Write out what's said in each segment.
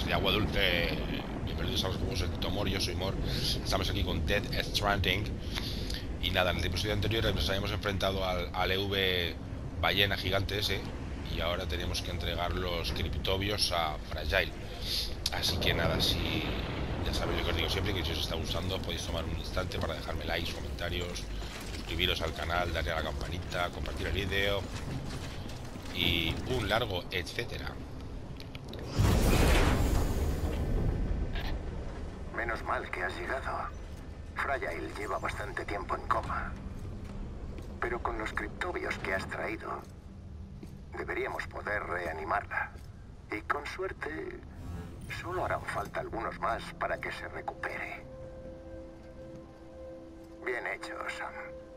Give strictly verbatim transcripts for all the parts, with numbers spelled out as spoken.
de agua dulce. Bienvenidos a los juegos de Tomor, yo soy Mor. Estamos aquí con Death Stranding. Y nada, en el episodio anterior nos habíamos enfrentado al, al E V ballena gigante ese. Y ahora tenemos que entregar los criptobios a Fragile. Así que nada, si ya sabéis lo que os digo siempre, que si os está gustando podéis tomar un instante para dejarme likes, comentarios, suscribiros al canal, darle a la campanita, compartir el vídeo y un largo etcétera. Menos mal que has llegado. Fragile lleva bastante tiempo en coma. Pero con los criptobios que has traído, deberíamos poder reanimarla. Y con suerte, solo harán falta algunos más para que se recupere. Bien hecho, Sam.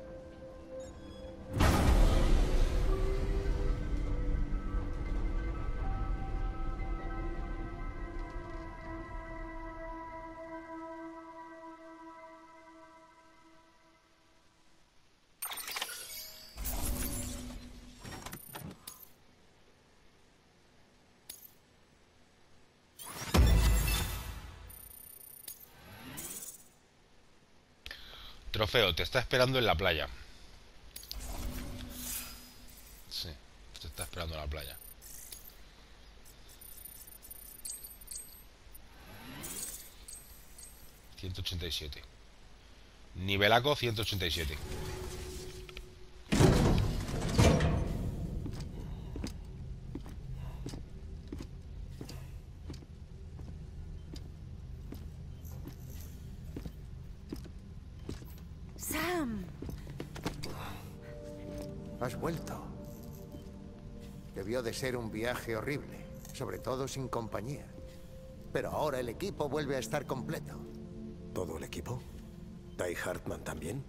Trofeo, te está esperando en la playa. Sí, te está esperando en la playa. ciento ochenta y siete. Nivelaco ciento ochenta y siete. Sam. Has vuelto. Debió de ser un viaje horrible, sobre todo sin compañía. Pero ahora el equipo vuelve a estar completo. ¿Todo el equipo? ¿Ty Hartman también?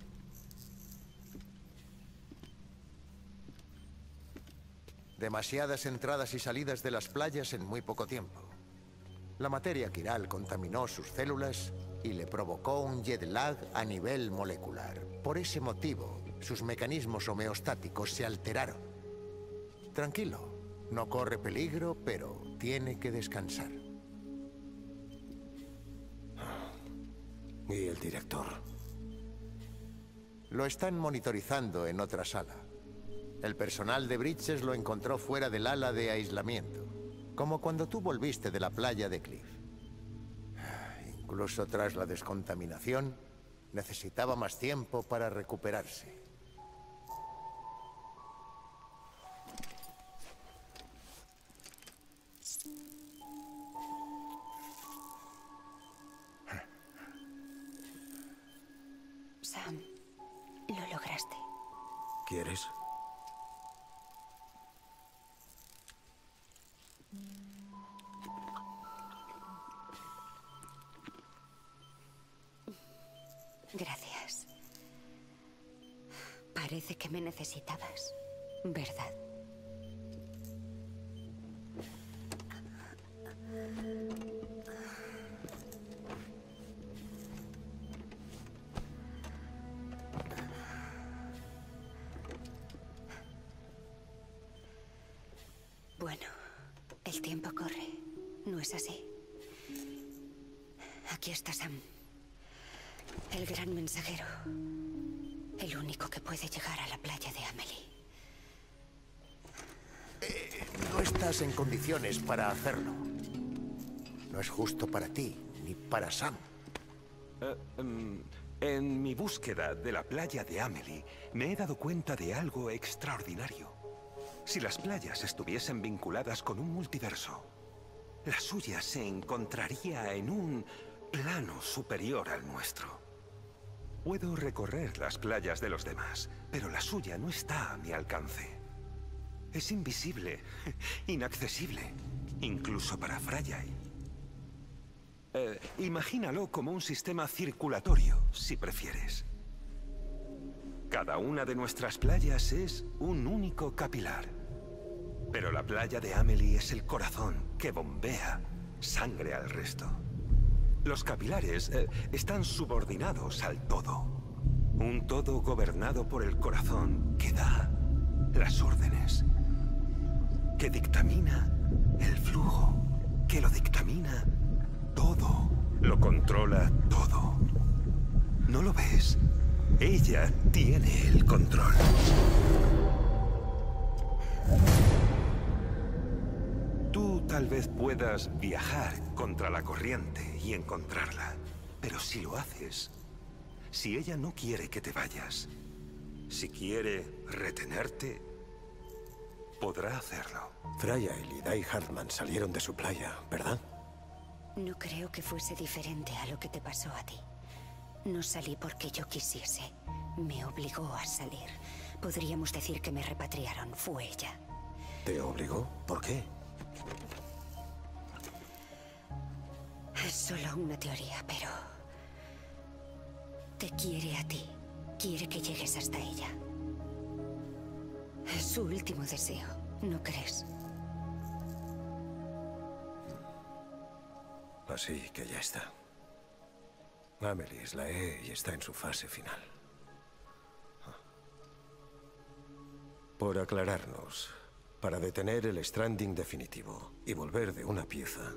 Demasiadas entradas y salidas de las playas en muy poco tiempo. La materia quiral contaminó sus células y le provocó un jet lag a nivel molecular. Por ese motivo, sus mecanismos homeostáticos se alteraron. Tranquilo, no corre peligro, pero tiene que descansar. ¿Y el director? Lo están monitorizando en otra sala. El personal de Bridges lo encontró fuera del ala de aislamiento, como cuando tú volviste de la playa de Cliff. Incluso tras la descontaminación, necesitaba más tiempo para recuperarse. Sam, lo lograste. ¿Quieres? Gracias. Parece que me necesitabas, ¿verdad? Bueno, el tiempo corre, ¿no es así? Aquí está Sam. El gran mensajero. El único que puede llegar a la playa de Amelie. Eh, no estás en condiciones para hacerlo. No es justo para ti, ni para Sam. Uh, um, en mi búsqueda de la playa de Amelie, me he dado cuenta de algo extraordinario. Si las playas estuviesen vinculadas con un multiverso, la suya se encontraría en un plano superior al nuestro. Puedo recorrer las playas de los demás, pero la suya no está a mi alcance. Es invisible, inaccesible, incluso para Fragile. Eh, imagínalo como un sistema circulatorio, si prefieres. Cada una de nuestras playas es un único capilar. Pero la playa de Amelie es el corazón que bombea sangre al resto. Los capilares eh, están subordinados al todo. Un todo gobernado por el corazón que da las órdenes, que dictamina el flujo que lo dictamina todo, lo controla todo. ¿No lo ves? Ella tiene el control. Tú tal vez puedas viajar contra la corriente y encontrarla, pero si lo haces, si ella no quiere que te vayas, si quiere retenerte, podrá hacerlo. Thrayael y Dai Hartman salieron de su playa, ¿verdad? No creo que fuese diferente a lo que te pasó a ti. No salí porque yo quisiese. Me obligó a salir. Podríamos decir que me repatriaron. Fue ella. ¿Te obligó? ¿Por qué? Es solo una teoría, pero... te quiere a ti. Quiere que llegues hasta ella. Es su último deseo, ¿no crees? Así que ya está. Amelie es la E y está en su fase final. Por aclararnos, para detener el Stranding definitivo y volver de una pieza,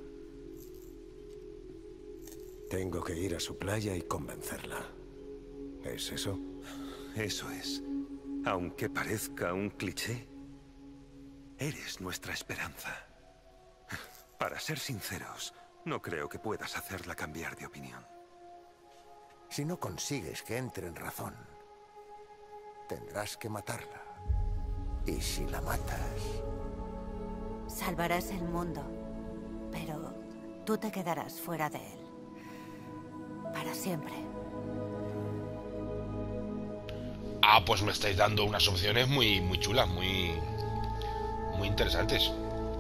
tengo que ir a su playa y convencerla. ¿Es eso? Eso es. Aunque parezca un cliché, eres nuestra esperanza. Para ser sinceros, no creo que puedas hacerla cambiar de opinión. Si no consigues que entre en razón, tendrás que matarla. Y si la matas... salvarás el mundo, pero tú te quedarás fuera de él. Para siempre. Ah, pues me estáis dando unas opciones muy, muy chulas, muy, muy interesantes.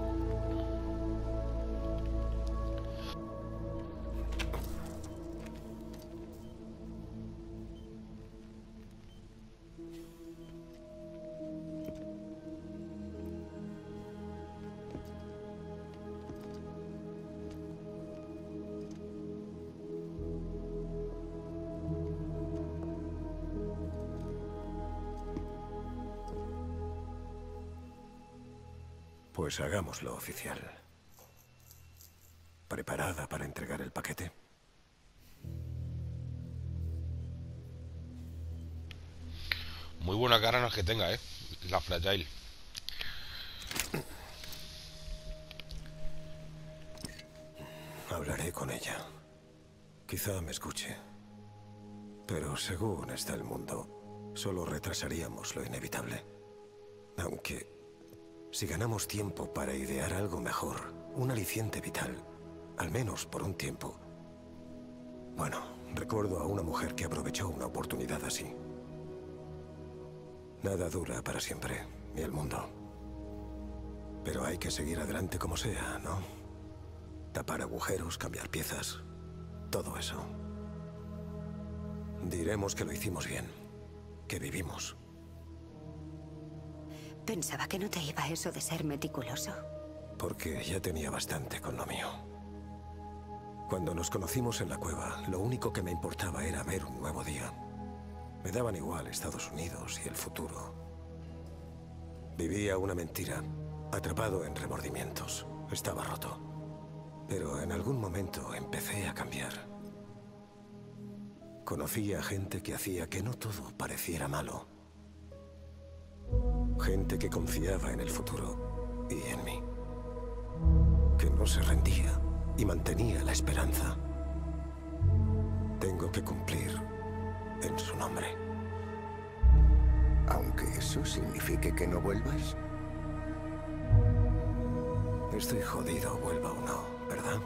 Pues hagámoslo oficial. ¿Preparada para entregar el paquete? Muy buena cara no es que tenga, eh, la Fragile. Hablaré con ella. Quizá me escuche. Pero según está el mundo, solo retrasaríamos lo inevitable. Aunque... si ganamos tiempo para idear algo mejor, un aliciente vital, al menos por un tiempo. Bueno, recuerdo a una mujer que aprovechó una oportunidad así. Nada dura para siempre, ni el mundo. Pero hay que seguir adelante como sea, ¿no? Tapar agujeros, cambiar piezas, todo eso. Diremos que lo hicimos bien, que vivimos. Pensaba que no te iba eso de ser meticuloso. Porque ya tenía bastante con lo mío. Cuando nos conocimos en la cueva, lo único que me importaba era ver un nuevo día. Me daban igual Estados Unidos y el futuro. Vivía una mentira, atrapado en remordimientos. Estaba roto. Pero en algún momento empecé a cambiar. Conocí a gente que hacía que no todo pareciera malo. Gente que confiaba en el futuro y en mí. Que no se rendía y mantenía la esperanza. Tengo que cumplir en su nombre. Aunque eso signifique que no vuelvas. Estoy jodido, vuelva o no, ¿verdad?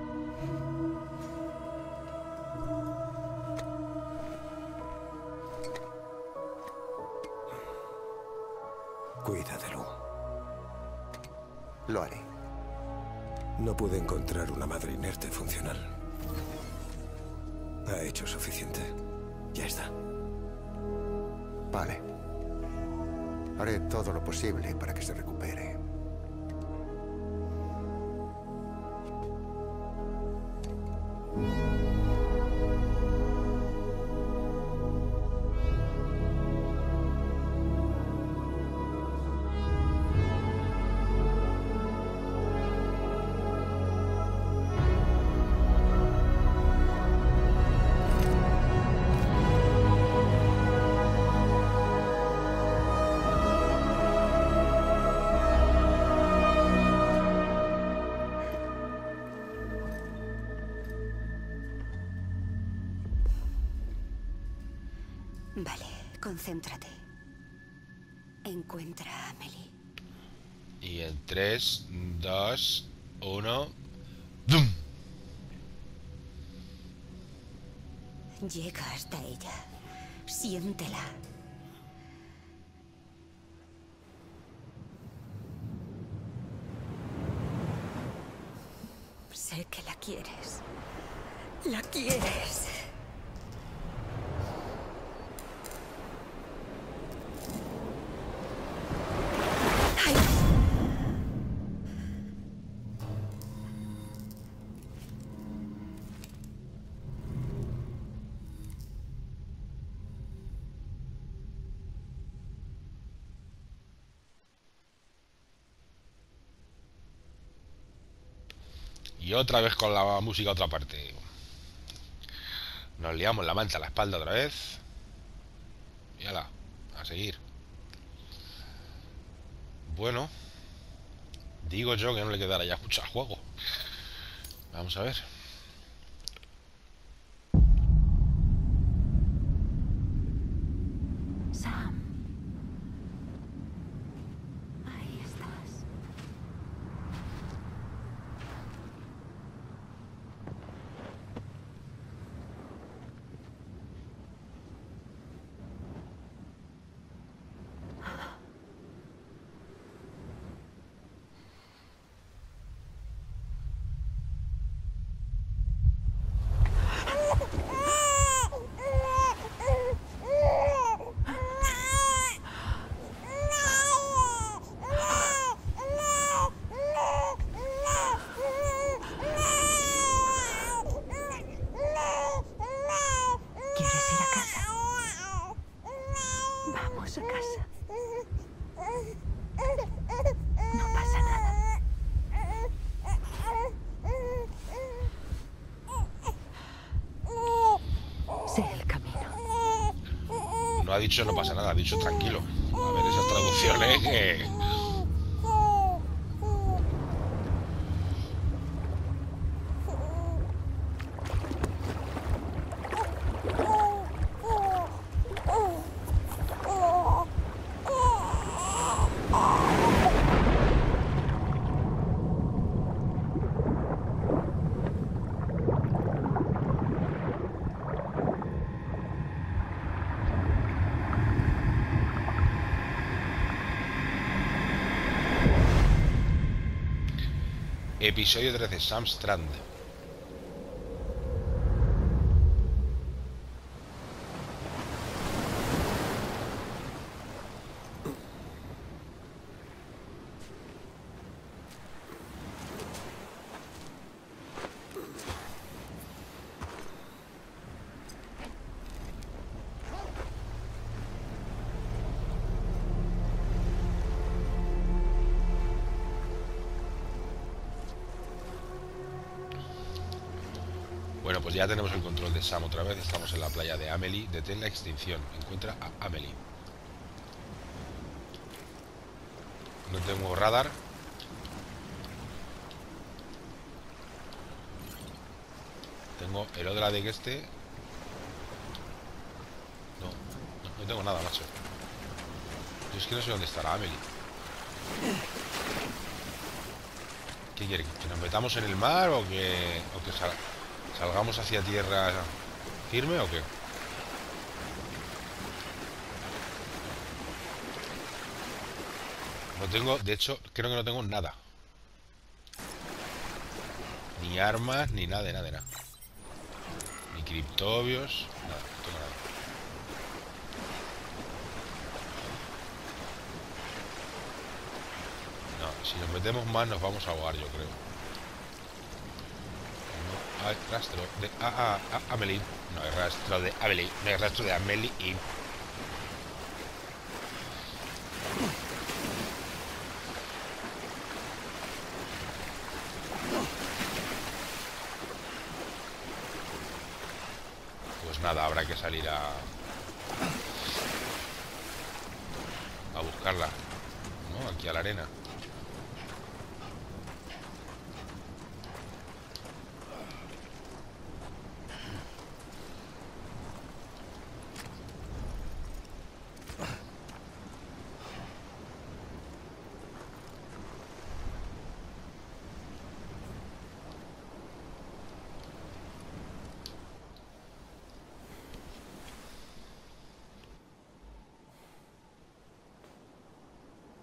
Cuida de Lu. Lo haré. No pude encontrar una madre inerte funcional. Ha hecho suficiente. Ya está. Vale. Haré todo lo posible para que se recupere. Vale, concéntrate. Encuentra a Amelie. Y en tres, dos, uno... ¡Dum! Llega hasta ella. Siéntela. Sé que la quieres. La quieres. ¡Ay! Y otra vez con la música a otra parte. Nos liamos la manta a la espalda otra vez. Y ala, a seguir. Bueno, digo yo que no le quedará ya mucho al juego. Vamos a ver. Sam. Ahí estás. ¿Quieres ir a casa? Vamos a casa. No pasa nada. Sé el camino. No ha dicho no pasa nada, ha dicho tranquilo. A ver, esas traducciones que... Episodio trece, Sam Strand. Bueno, pues ya tenemos el control de Sam otra vez. Estamos en la playa de Amelie. Detén la extinción. Encuentra a Amelie. No tengo radar. Tengo el Odra de que este. No, no, no tengo nada, macho. Yo es que no sé dónde estará Amelie. ¿Qué quiere? ¿Que nos metamos en el mar o que, o que sal, salgamos hacia tierra firme o qué? No tengo, de hecho, creo que no tengo nada. Ni armas, ni nada de nada de nada. Ni criptobios, nada, no tengo nada. No, si nos metemos más nos vamos a ahogar, yo creo. No hay rastro de a, a, a Amelie. No hay rastro de Amelie. No hay rastro de Amelie y... Pues nada, habrá que salir a... a buscarla, ¿no? Aquí a la arena.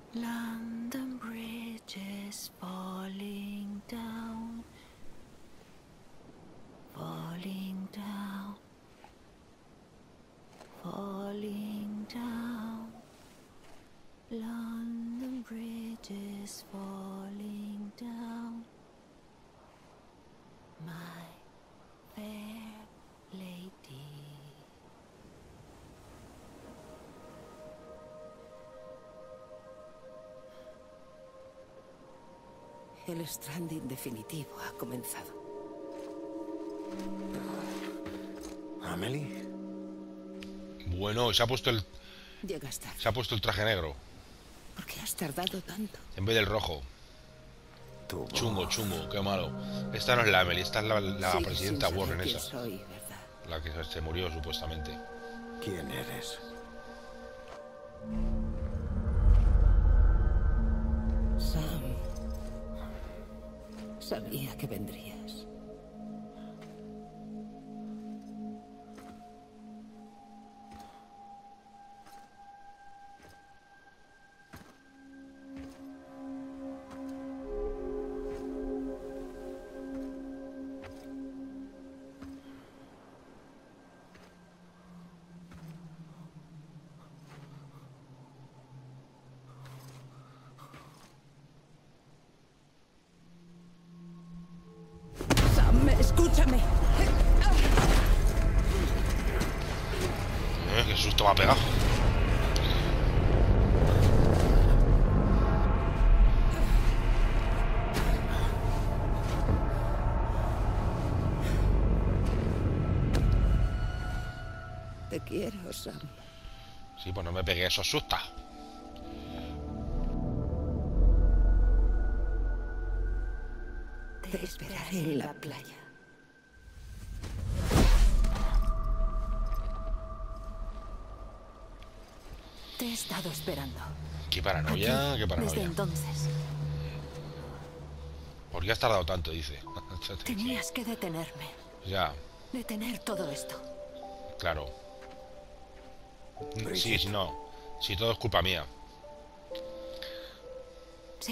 London Bridge is falling down, falling down, falling down. London Bridge is falling down, my fair lady. El Stranding definitivo ha comenzado. ¿Amelie? Bueno, se ha puesto el... Llegas tarde. Se ha puesto el traje negro. ¿Por qué has tardado tanto? En vez del rojo. Tu Chungo, voz. chungo, qué malo. Esta no es la Amelie, esta es la, la Sigues presidenta sin saber Warren quién esa. soy, ¿verdad? La que se murió supuestamente. ¿Quién eres? Sam. Sabía que vendrías. Sam, escúchame. Eh, qué susto me ha pegado. Te quiero, Sam. Sí, pues no me pegué, eso asusta. Te esperaré en la playa. Te he estado esperando. Qué paranoia, Aquí, qué desde paranoia. entonces. ¿Por qué has tardado tanto? Dice. Tenías que detenerme. Ya, Detener todo esto. claro. Sí, Bridget. sí, no. Sí, todo es culpa mía. Sí.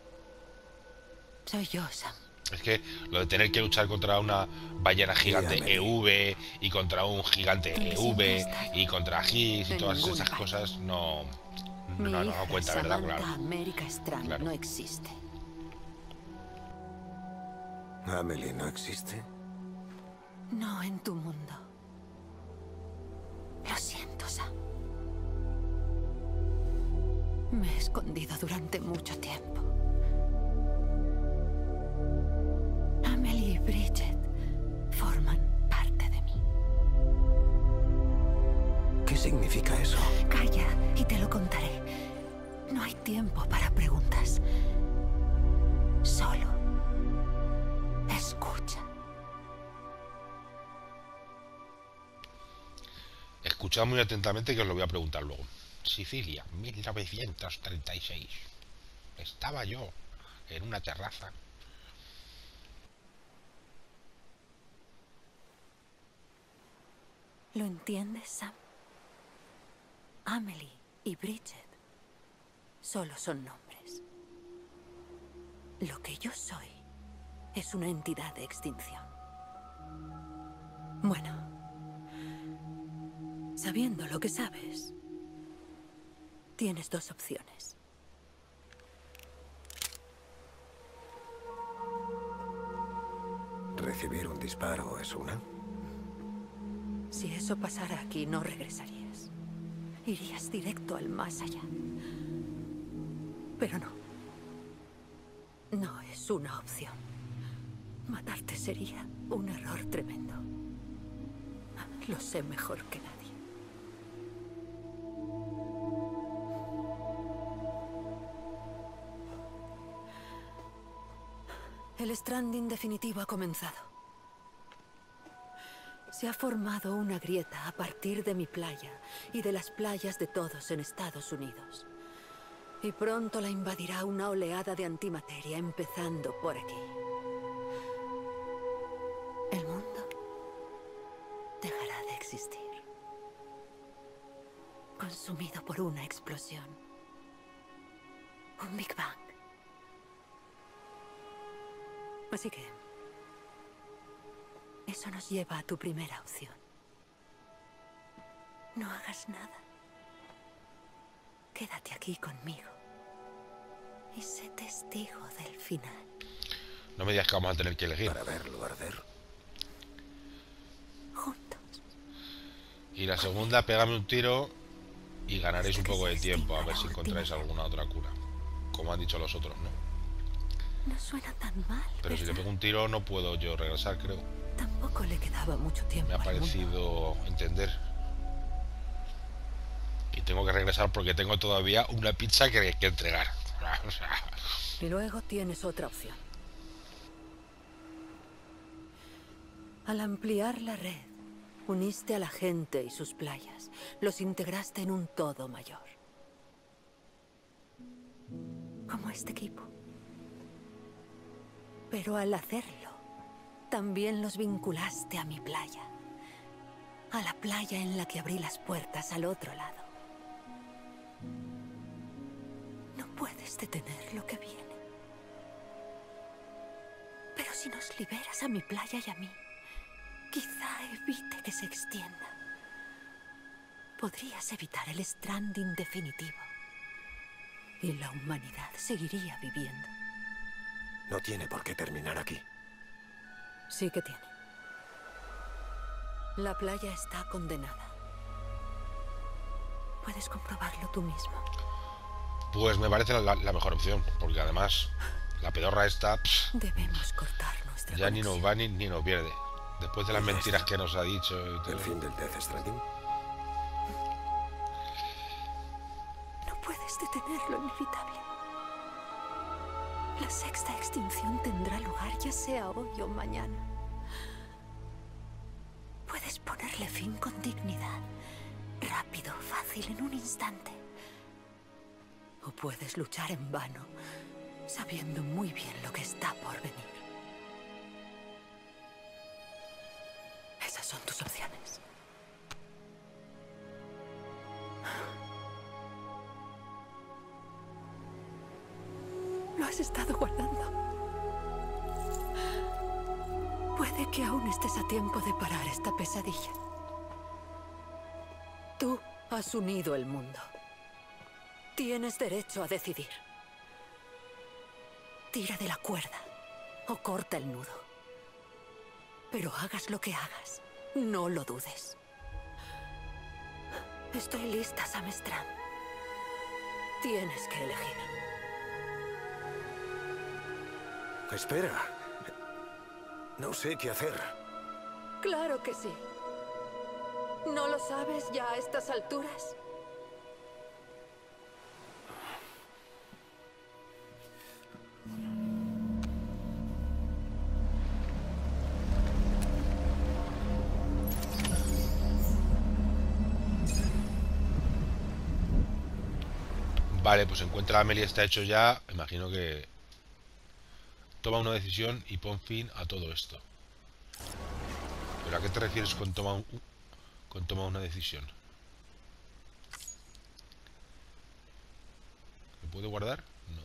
Soy yo, Sam. Es que lo de tener que luchar contra una ballena gigante Dígame. E V y contra un gigante ¿Dónde E siempre V he estado? y contra Higgs y En todas ninguna esas parte. cosas no no, Mi no, no, hija, cuenta, ¿verdad? Samantha Claro. America Strand Claro. no existe. ¿Amelie no existe? No en tu mundo. Lo siento, Sam. Me he escondido durante mucho tiempo. Amelie y Bridget forman parte de mí. ¿Qué significa eso? Calla y te lo contaré. No hay tiempo para preguntas. Solo escucha. Escuchad muy atentamente que os lo voy a preguntar luego. Sicilia, mil novecientos treinta y seis. Estaba yo en una terraza. ¿Lo entiendes, Sam? Amelie y Bridget solo son nombres. Lo que yo soy es una entidad de extinción. Bueno, sabiendo lo que sabes, tienes dos opciones. ¿Recibir un disparo es una? Si eso pasara aquí, no regresarías. Irías directo al más allá. Pero no. No es una opción. Matarte sería un error tremendo. Lo sé mejor que nadie. El Stranding definitivo ha comenzado. Se ha formado una grieta a partir de mi playa y de las playas de todos en Estados Unidos. Y pronto la invadirá una oleada de antimateria, empezando por aquí. El mundo dejará de existir. Consumido por una explosión. Un Big Bang. Así que... eso nos lleva a tu primera opción. No hagas nada. Quédate aquí conmigo. Y sé testigo del final. No me digas que vamos a tener que elegir. Para verlo arder. Juntos. Y la segunda, pégame un tiro y ganaréis un poco de tiempo a ver si encontráis alguna otra cura. Como han dicho los otros, ¿no? No suena tan mal. Pero si le pego un tiro no puedo yo regresar, creo. Tampoco le quedaba mucho tiempo. Me ha parecido entender. Y tengo que regresar porque tengo todavía una pizza que, que entregar. Y luego tienes otra opción. Al ampliar la red, uniste a la gente y sus playas. Los integraste en un todo mayor. Como este equipo. Pero al hacerlo, también los vinculaste a mi playa. A la playa en la que abrí las puertas al otro lado. No puedes detener lo que viene. Pero si nos liberas a mi playa y a mí, quizá evite que se extienda. Podrías evitar el Stranding definitivo. Y la humanidad seguiría viviendo. No tiene por qué terminar aquí. Sí que tiene. La playa está condenada. Puedes comprobarlo tú mismo. Pues me parece la, la mejor opción, porque además la pedorra esta pff, Debemos cortar nuestra ya ni conexión. nos va ni, ni nos pierde. Después de las mentiras que nos ha dicho y todo. ¿El fin del Death Stranding? No puedes detener lo inevitable. La sexta extinción tendrá lugar ya sea hoy o mañana. Puedes ponerle fin con dignidad. Rápido, fácil, en un instante. O puedes luchar en vano, sabiendo muy bien lo que está por venir. Esas son tus opciones. Lo has estado guardando. Puede que aún estés a tiempo de parar esta pesadilla. Tú has unido el mundo. Tienes derecho a decidir. Tira de la cuerda o corta el nudo. Pero hagas lo que hagas, no lo dudes. Estoy lista, Sam Strand. Tienes que elegir. Espera. No sé qué hacer. Claro que sí. ¿No lo sabes ya a estas alturas? Vale, pues encuentra a Amelie, está hecho ya. Imagino que toma una decisión y pon fin a todo esto. ¿Pero a qué te refieres con toma, un, con toma una decisión? ¿Me puedo guardar? No.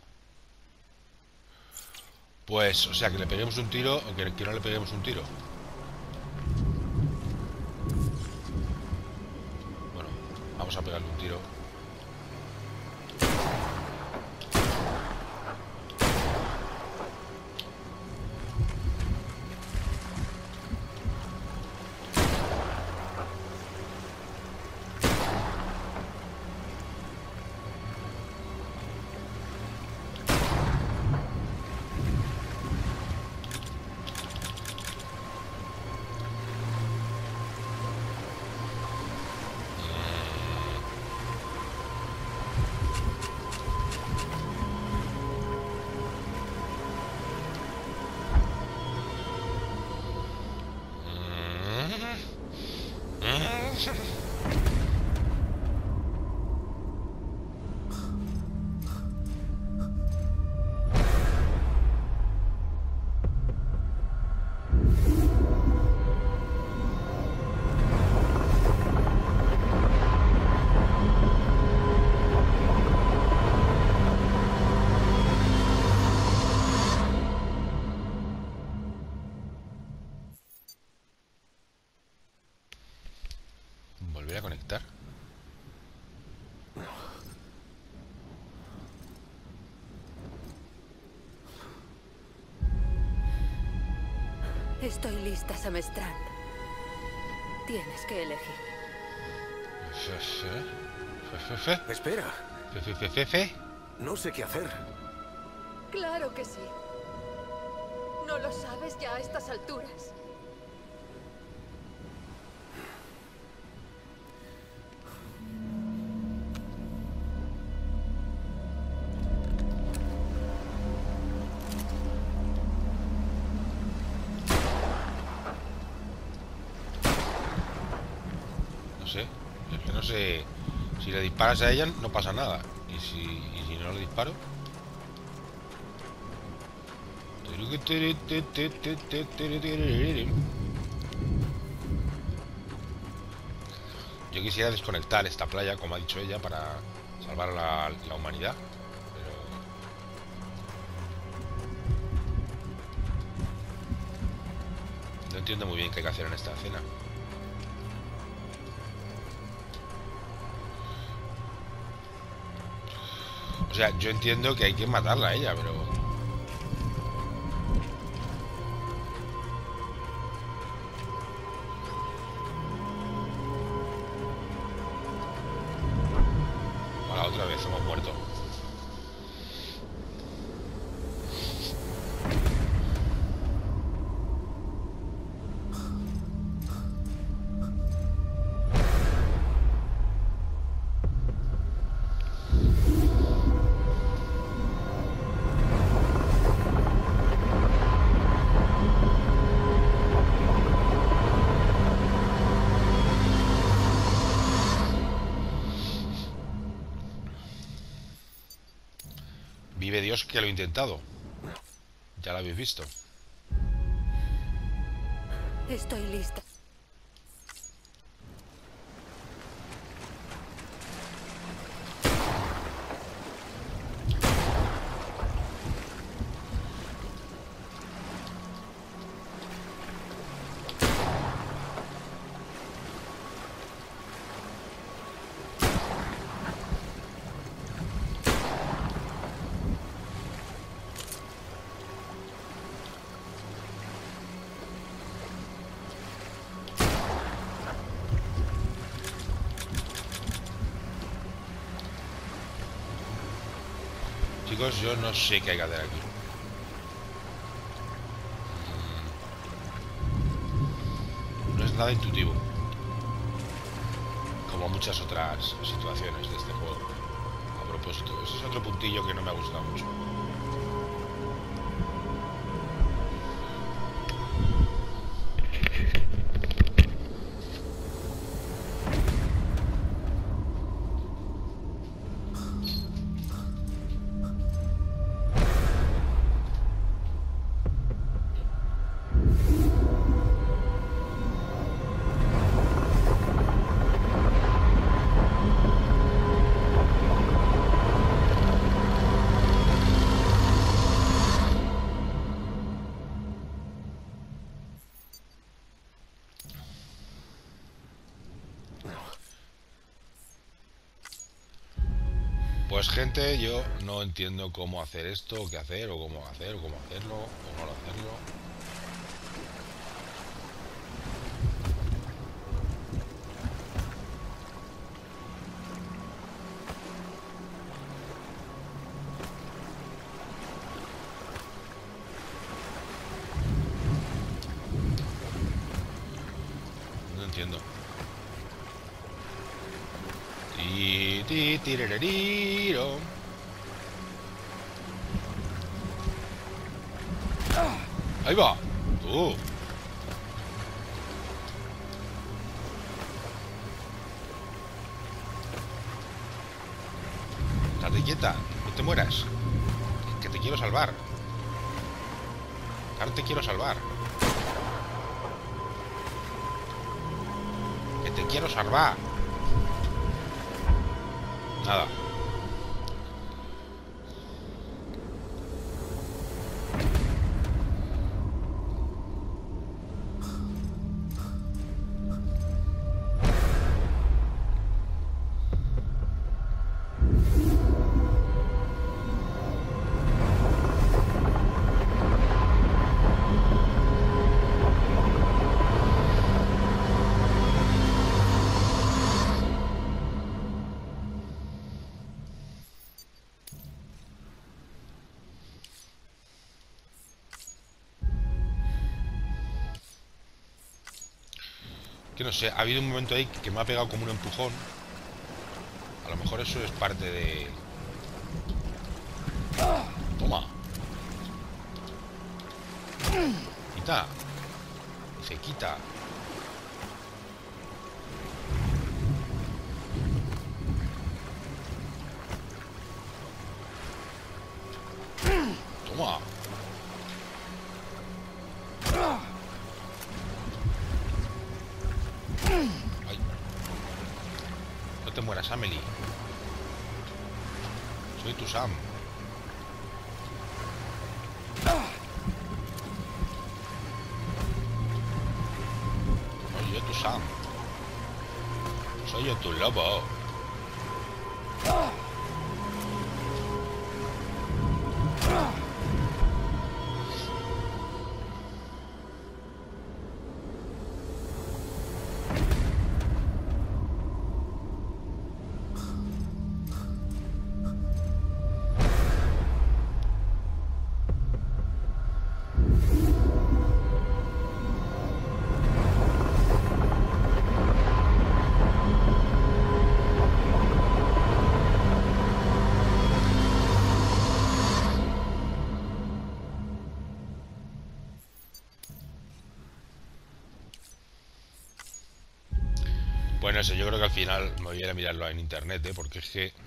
Pues, o sea, que le peguemos un tiro o que, que no le peguemos un tiro. Bueno, vamos a pegarle un tiro. Estoy lista, Sam Strand. Tienes que elegir. Fe, fe, fe, fe, fe. Espera. Fe, fe, fe, fe, fe. No sé qué hacer. Claro que sí. ¿No lo sabes ya a estas alturas? No sé. Es que no sé. Si le disparas a ella, no pasa nada. Y si, y si no le disparo. Yo quisiera desconectar esta playa, como ha dicho ella, para salvar a la, la humanidad. Pero... no entiendo muy bien qué hay que hacer en esta escena. O sea, yo entiendo que hay que matarla a ella, pero... otra vez hemos muerto. Vive Dios que lo he intentado. Ya lo habéis visto. Estoy lista. Chicos, yo no sé qué hay que hacer aquí. No es nada intuitivo, como muchas otras situaciones de este juego. A propósito, ese es otro puntillo que no me ha gustado mucho. Pues gente, yo no entiendo cómo hacer esto, o qué hacer, o cómo hacer, o cómo hacerlo, o no hacerlo. No entiendo. Ti, ti, tirereriro. Ahí va. Tú. Estate quieta. No te mueras. Que te quiero salvar. Ahora te quiero salvar. Que te quiero salvar. Nada. Que no sé, ha habido un momento ahí que me ha pegado como un empujón. A lo mejor eso es parte de... Toma. Quita. Se quita. Toma. Ay. No te mueras, Amelie. Soy tu Sam. Soy yo tu Sam. Soy yo tu lobo. Bueno, eso yo creo que al final me voy a ir a mirarlo en internet, ¿eh? Porque es que...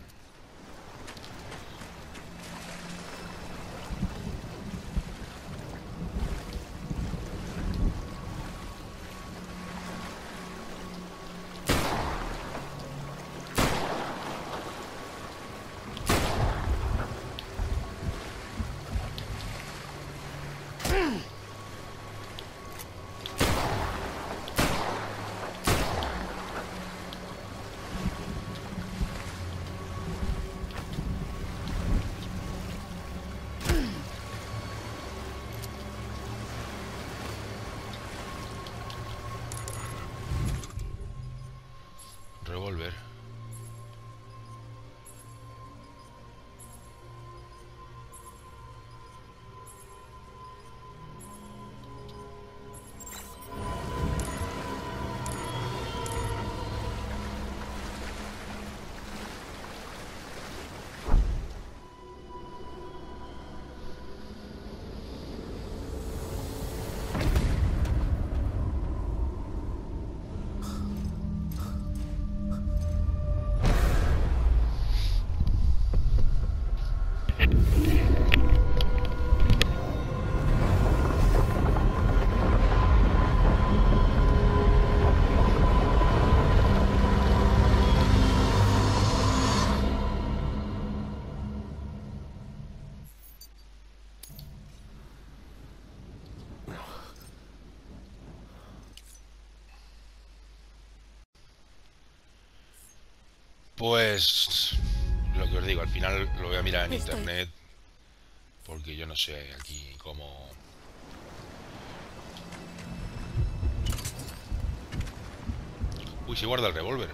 Revólver. Pues lo que os digo, al final lo voy a mirar en Estoy. internet, porque yo no sé aquí cómo... Uy, se guarda el revólver.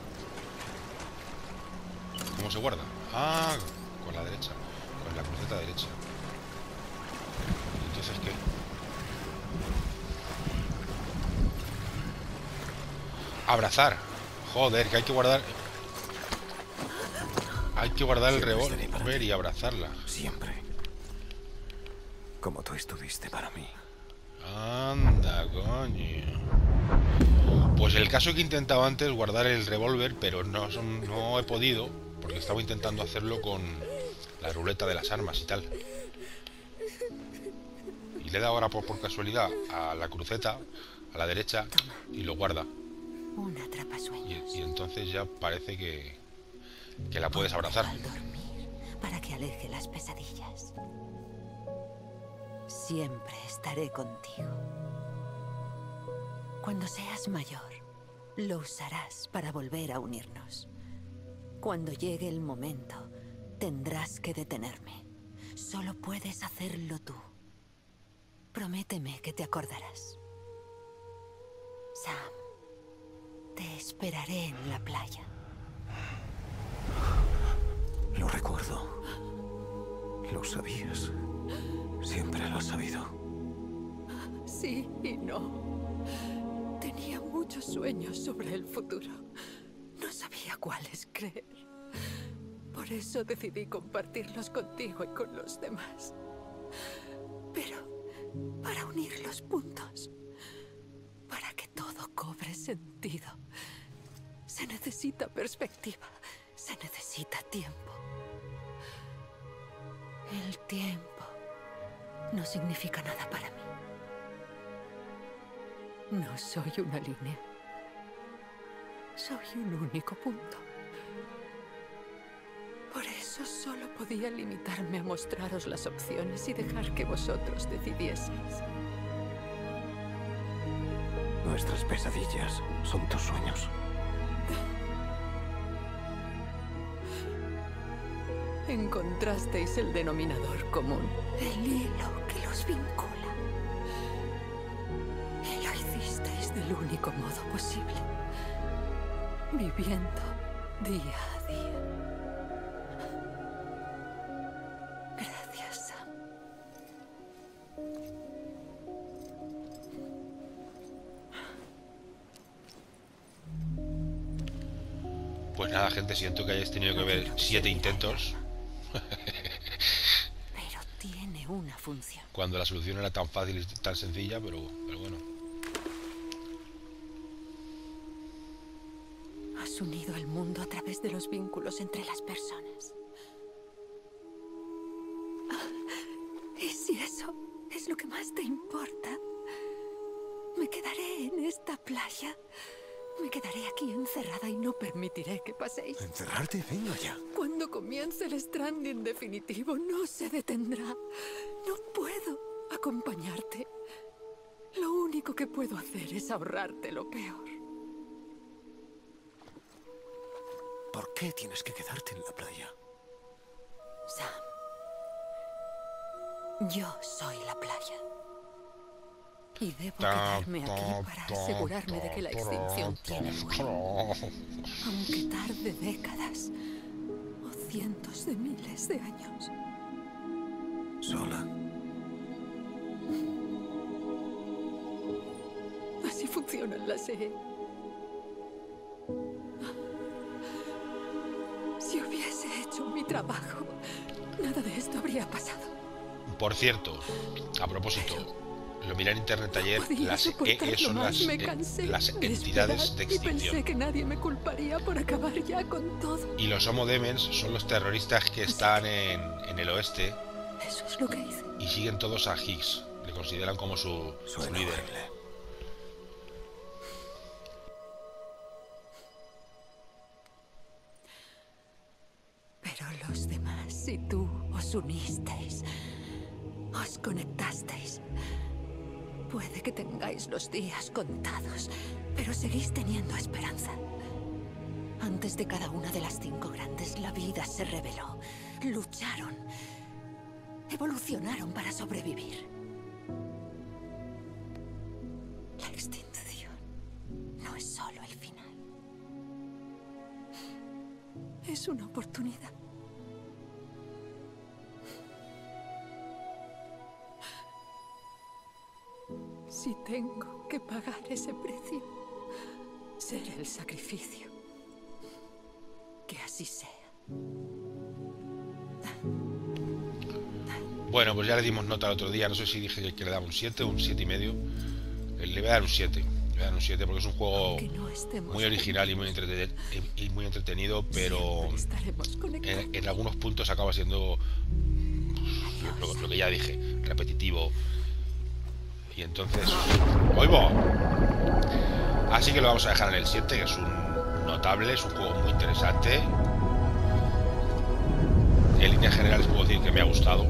¿Cómo se guarda? Ah, con la derecha, con la cruceta derecha. Entonces, ¿qué? Abrazar. Joder, que hay que guardar... Hay que guardar el revólver y abrazarla. Siempre. Como tú estuviste para mí. Anda, coño. Pues el caso que he intentado antes guardar el revólver, pero no, son- no he podido, porque estaba intentando hacerlo con la ruleta de las armas y tal. Y le he dado ahora por, por casualidad a la cruceta, a la derecha, y lo guarda. Un atrapasueños. Y, y entonces ya parece que, que la puedes abrazar. Al dormir, para que aleje las pesadillas. Siempre estaré contigo. Cuando seas mayor, lo usarás para volver a unirnos. Cuando llegue el momento, tendrás que detenerme. Solo puedes hacerlo tú. Prométeme que te acordarás. Sam, te esperaré en la playa. Lo recuerdo. Lo sabías. Siempre lo has sabido. Sí y no. Tenía mucho muchos sueños sobre el futuro. No sabía cuáles creer. Por eso decidí compartirlos contigo y con los demás. Pero para unir los puntos, para que todo cobre sentido, se necesita perspectiva, se necesita tiempo. El tiempo no significa nada para mí. No soy una línea. Soy un único punto. Por eso solo podía limitarme a mostraros las opciones y dejar que vosotros decidieseis. Nuestras pesadillas son tus sueños. Encontrasteis el denominador común, el hilo que los vincula. Y lo hicisteis del único modo posible, viviendo día a día. Gracias, Sam. Pues nada, gente, siento que hayáis tenido que ver siete intentos. Pero tiene una función. Cuando la solución era tan fácil y tan sencilla, pero, pero bueno. Has unido el mundo a través de los vínculos entre las personas. ¿Y si eso es lo que más te importa? Me quedaré en esta playa. Me quedaré aquí encerrada y no permitiré que paséis. ¿Encerrarte? Venga ya. Cuando comience el Stranding definitivo, no se detendrá. No puedo acompañarte. Lo único que puedo hacer es ahorrarte lo peor. ¿Por qué tienes que quedarte en la playa? Sam, yo soy la playa. Y debo quedarme aquí para asegurarme de que la extinción tiene fin. Aunque tarde décadas o cientos de miles de años. ¿Sola? Así funcionan las E. Si hubiese hecho mi trabajo, nada de esto habría pasado. Por cierto, a propósito, lo miré en internet ayer, Podía las E E soportarlo son más, las, me eh, cansé las de entidades esperar de Y pensé extinción. que nadie me culparía por acabar ya con todo. Y los Homo Demens son los terroristas que están en, en el oeste Eso es lo que hice. y siguen todos a Higgs. Le consideran como su, su Suena líder. horrible. Pero los demás y tú os unisteis. Os conectasteis. Puede que tengáis los días contados, pero seguís teniendo esperanza. Antes de cada una de las cinco grandes, la vida se reveló. Lucharon. Evolucionaron para sobrevivir. La extinción no es solo el final. Es una oportunidad. Si tengo que pagar ese precio, será el sacrificio. Que así sea. Bueno, pues ya le dimos nota el otro día. No sé si dije que le daba un siete o un siete y medio. Le voy a dar un siete. Le voy a dar un siete porque es un juego Aunque no estemos muy original y muy, entrete- y muy entretenido, pero siempre estaremos conectados. en, en algunos puntos acaba siendo lo, lo que ya dije, repetitivo. Y entonces, ¡oigo! Así que lo vamos a dejar en el siete, que es un notable, es un juego muy interesante. En líneas generales puedo decir que me ha gustado.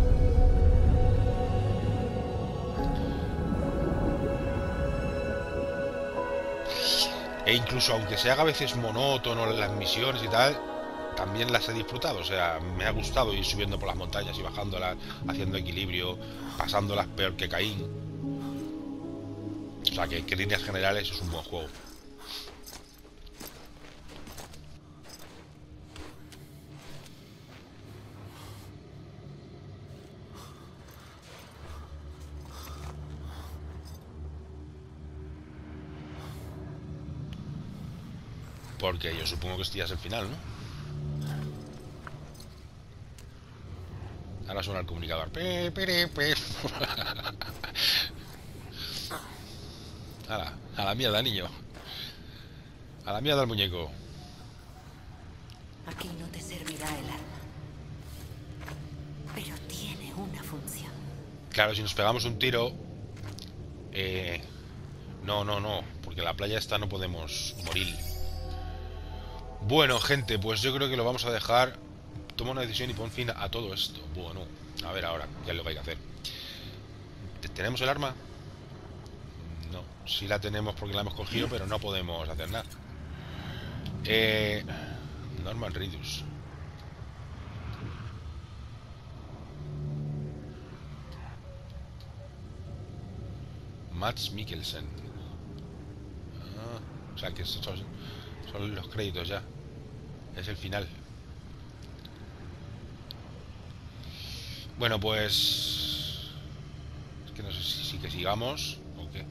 E incluso aunque se haga a veces monótono las misiones y tal, también las he disfrutado. O sea, me ha gustado ir subiendo por las montañas y bajándolas, haciendo equilibrio, pasándolas peor que Caín. O sea, que, que en líneas generales es un buen juego. Porque yo supongo que este ya es el final, ¿no? Ahora suena el comunicador. Pe, pe, pe. A la, a la mierda, niño. A la mierda del muñeco. Aquí no te servirá el arma, pero tiene una función. Claro, si nos pegamos un tiro... Eh, no, no, no. Porque en la playa esta no podemos morir. Bueno, gente, pues yo creo que lo vamos a dejar. Toma una decisión y pon fin a todo esto. Bueno, a ver ahora, qué es lo que hay que hacer. ¿Tenemos el arma? No, sí la tenemos porque la hemos cogido, pero no podemos hacer nada. Eh, Norman Reedus. Mads Mikkelsen. Ah, o sea que son, son los créditos ya. Es el final. Bueno, pues... Es que no sé si, si que sigamos o qué.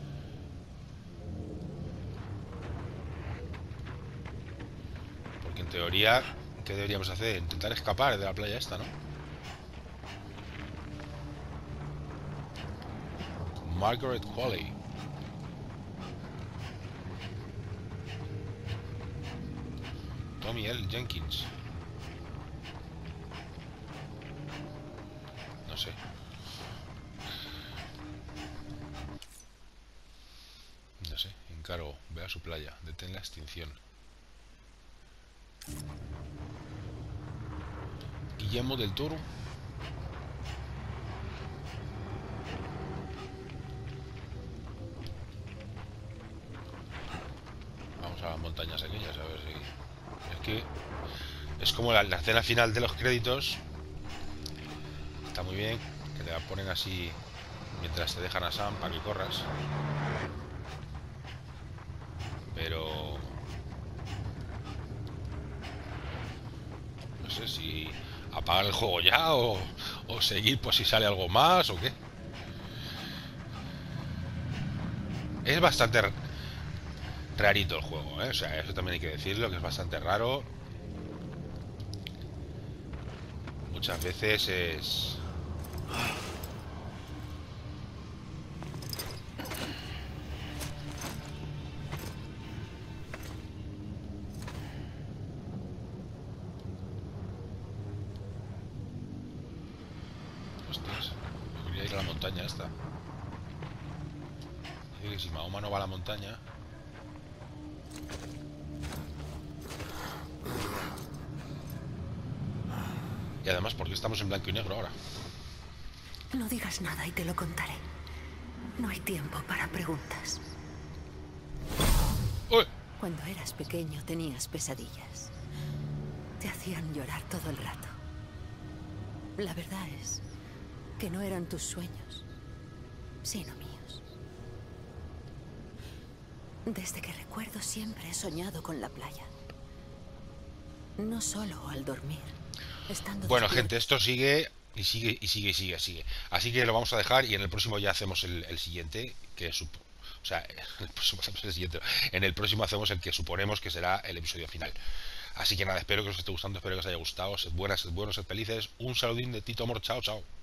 Porque en teoría, ¿qué deberíamos hacer? Intentar escapar de la playa esta, ¿no? Margaret Qualley. Tommy L. Jenkins. No sé. No sé. Encargo. Ve a su playa. Detén la extinción. Guillermo del Toro. Vamos a las montañas aquellas a ver si... Es que es como la, la escena final de los créditos. Está muy bien, que te la ponen así mientras te dejan a Sam para que corras. Pero no sé si apagar el juego ya o, o seguir por si sale algo más o qué. Es bastante rarito el juego, ¿eh? O sea, eso también hay que decirlo, que es bastante raro. Muchas veces es... Hostias, yo quería ir a la montaña esta. Dice que si Mahoma no va a la montaña... Y además, ¿por qué estamos en blanco y negro ahora? No digas nada y te lo contaré. No hay tiempo para preguntas. ¡Uy! Cuando eras pequeño tenías pesadillas. Te hacían llorar todo el rato. La verdad es que no eran tus sueños, sino míos. Desde que recuerdo siempre he soñado con la playa. No solo al dormir. Estando Bueno, despierto. gente, esto sigue y sigue y sigue y sigue, sigue. Así que lo vamos a dejar y en el próximo ya hacemos el, el siguiente, que supo, o sea, en el próximo hacemos el siguiente. En el próximo hacemos el que suponemos que será el episodio final. Así que nada, espero que os esté gustando, espero que os haya gustado. Sed buenas, sed buenos, sed felices. Un saludín de Tito Amor, chao, chao.